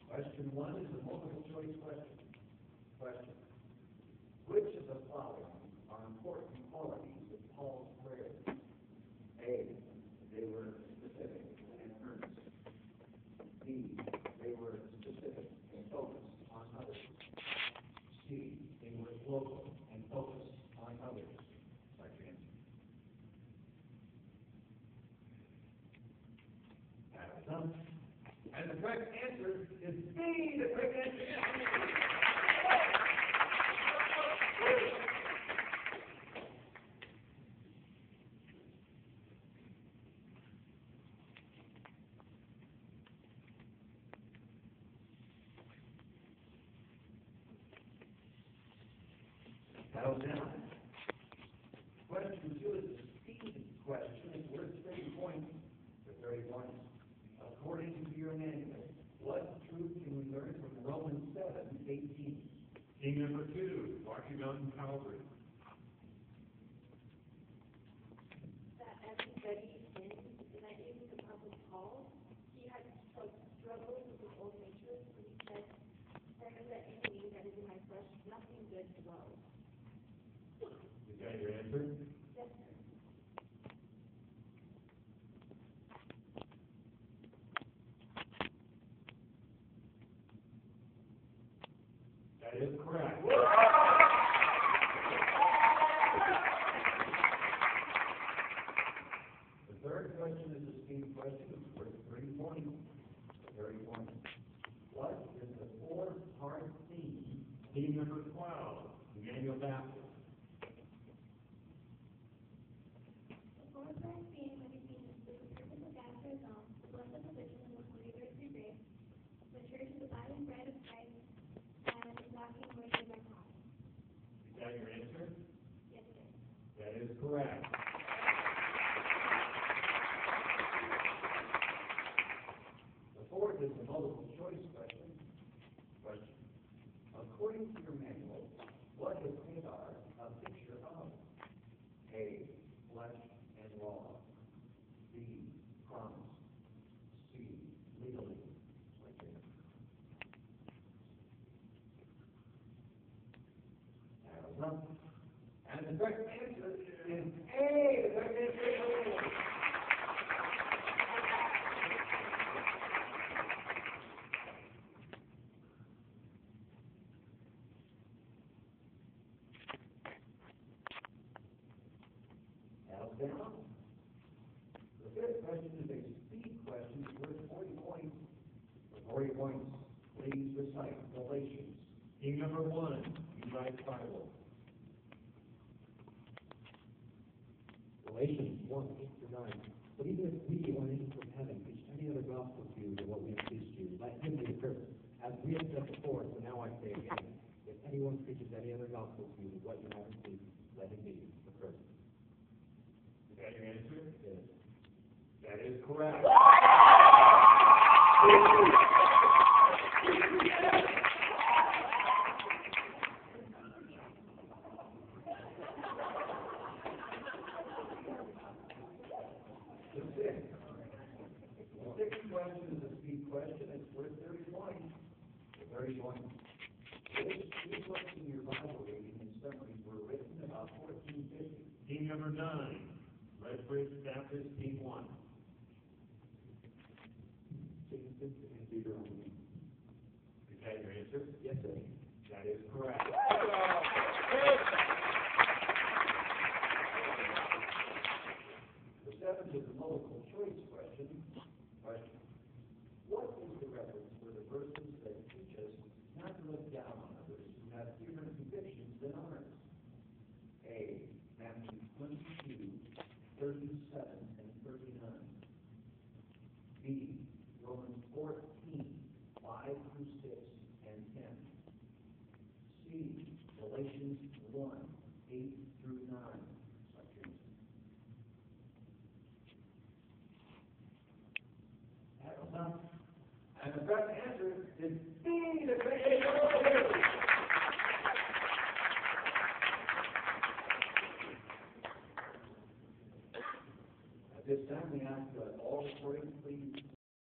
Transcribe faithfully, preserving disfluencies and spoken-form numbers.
Question one is a multiple choice question. Question. Which of the following are important qualities of Paul's prayers? A. They were specific and earnest. B. They were specific and focused on others. C. They were local and focused on others. Like your answer. That's done. And the correct answer is B. The correct answer is B. Settle down. Question two is a speed question. It's worth thirty points for thirty points. According to your manual, what truth can we learn from Romans seven eighteen? King number two, Rocky Mountain Calvary. That as he studied in the nineteen of the Apostle Paul, he had like struggled with his old nature, and he said, "For I know that in me, that is in my flesh, nothing good dwells." Is that your answer? Yes, sir. That is correct. The third question is a speed question. It's worth thirty points. thirty points. What is the fourth part theme? King number twelve, Emmanuel Baptist. The fourth part theme when he sees the purpose of baptism, the blessed position of the Holy Virgin grace, the church is the body and bread of Christ, and is walking worthy by God. Is that your answer? Yes, sir. That is correct. The fourth is a multiple choice question. Question. According to your manual, what is Hagar a picture of? A. Flesh and law. B. Promise. C. Legally. That'll done. And the correct answer is A. The correct answer is A. Down. The fifth question is a speed question worth forty points. For forty points, please recite Galatians. King number one, United Bible. Galatians one, eight through nine. But even if we or an angel from heaven preach any other gospel to you than what we have preached to you, let him be accursed. As we have said before, so now I say again, if anyone preaches any other gospel to you than what you have received, let him be accursed. Is that your answer? Yes. That is correct. The sixth. The sixth question is a speed question. It's worth thirty points. thirty points. Which two books in your Bible reading and summaries were written about fourteen fifty? King number nine, Redbridge Baptist, King one. Genesis and Deuteronomy. Is that your answer? Yes, sir. That is correct. The seventh is a multiple choice question. Question. What is the reference for the verses that teach us not to look down on others who have different convictions than ours? A. Matthew twenty-two, thirty-seven and thirty-nine. B. Romans fourteen, five through six and ten. C. Galatians one, eight through nine. And the correct answer is B. The correct